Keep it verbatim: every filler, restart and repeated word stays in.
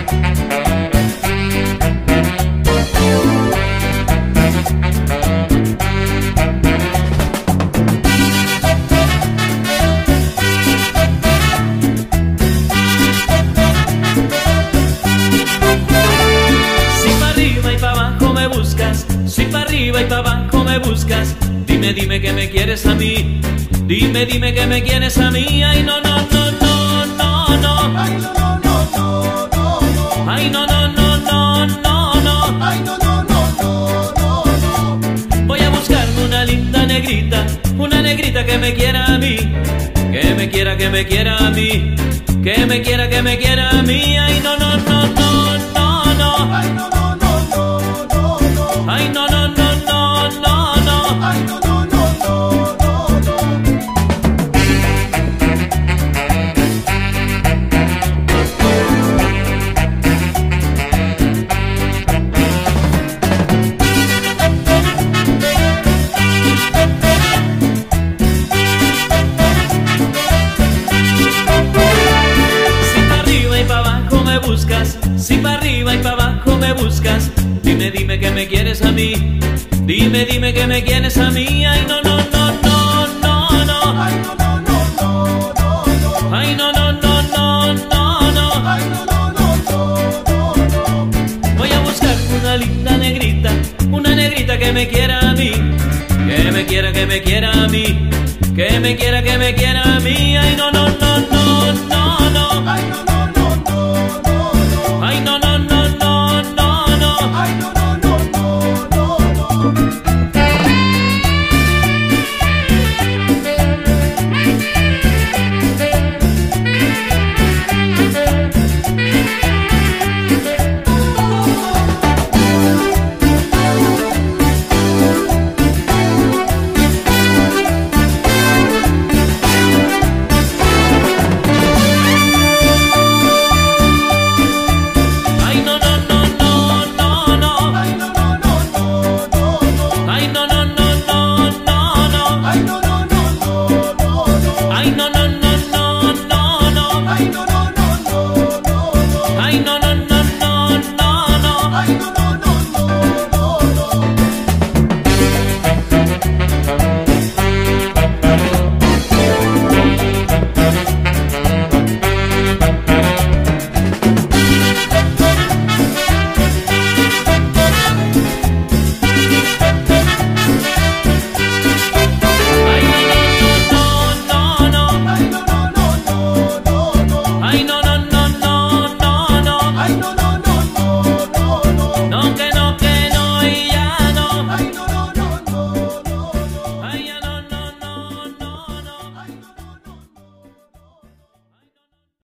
Si pa' arriba y pa' abajo me buscas, dime, dime que me quieres a mí. Dime, dime que me quieres a mí. Ay, no, no, no, no, no, no. Ay, no, no, no, no, no, no. Ay, no, no, no, no, no, no. Ay, no, no, no, no, no, no. Voy a buscarme una linda negrita, una negrita que me quiera a mí. Que me quiera, que me quiera a mí. Que me quiera, que me quiera a mí. Ay, no, no, no, no, no, no. Ay, no, no, no, no, no, no. Ay, no, no, no, no, no, no. Ay, no, no, no, no, no, no. Si pa' arriba y pa' abajo me buscas, dime, dime que me quieres a mí. Dime, dime que me quieres a mí. Ay, no, no, no, no, no, no. Ay, no, no, no, no, no, no. Ay, no, no, no, no, no, no. Ay, no, no, no, no, no, no. Voy a buscar una linda negrita, una negrita que me quiera a mí. Que me quiera, que me quiera a mí. Que me quiera, que me quiera a mí. Ay, no,